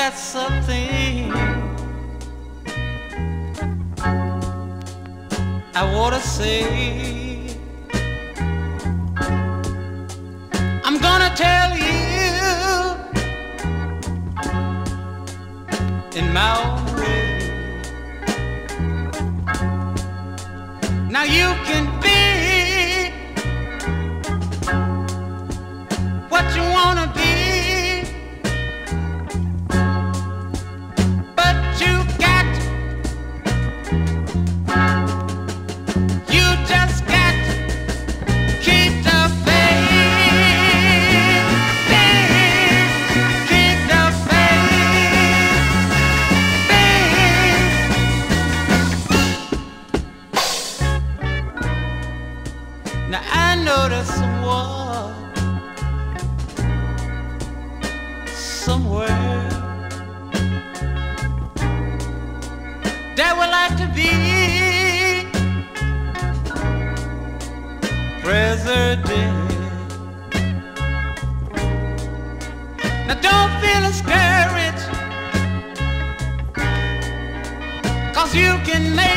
got something I wanna say. I'm gonna tell you in my own way. Now you can be what you wanna be, but you just got to keep the faith, keep the faith. Now I know there's someone somewhere that would like to be president. Now don't feel discouraged, 'cause you can make